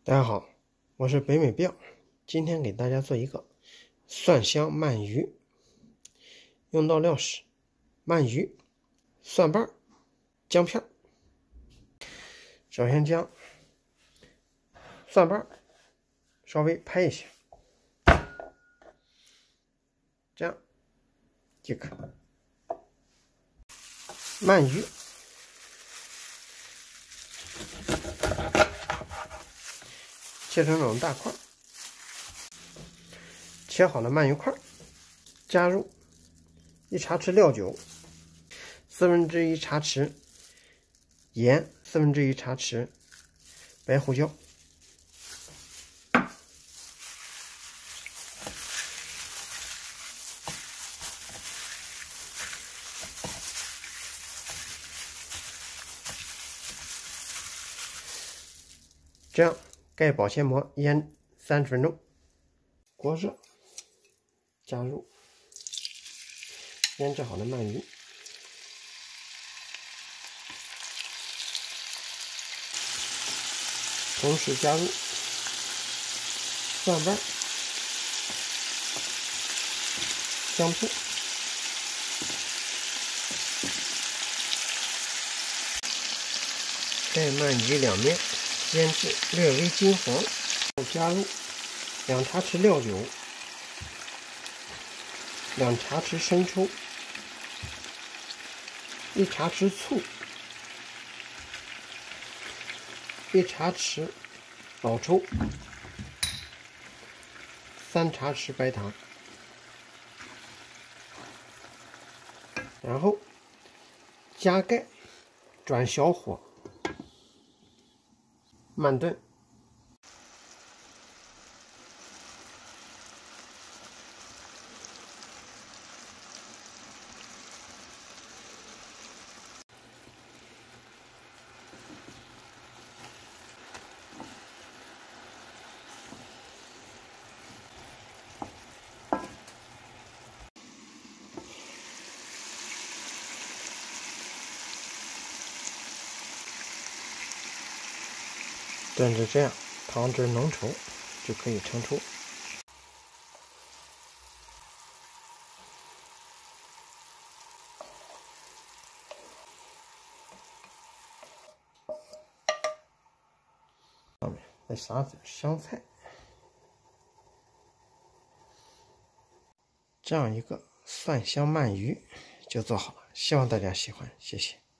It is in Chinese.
大家好，我是北美标，今天给大家做一个蒜香鳗鱼。用到料是鳗鱼、蒜瓣、姜片。首先将蒜瓣稍微拍一下，这样即可。鳗鱼切成这种大块，切好的鳗鱼块加入1茶匙料酒，1/4茶匙盐，1/4茶匙白胡椒，这样盖保鲜膜腌30分钟。锅热，加入腌制好的鳗鱼，同时加入蒜瓣、姜片，盖鳗鱼两面腌至略微金黄，加入2茶匙料酒、2茶匙生抽、1茶匙醋、1茶匙老抽、3茶匙白糖，然后加盖，转小火，慢炖。炖至这样，汤汁浓稠，就可以盛出。上面再撒点香菜，这样一个蒜香鳗鱼就做好了。希望大家喜欢，谢谢。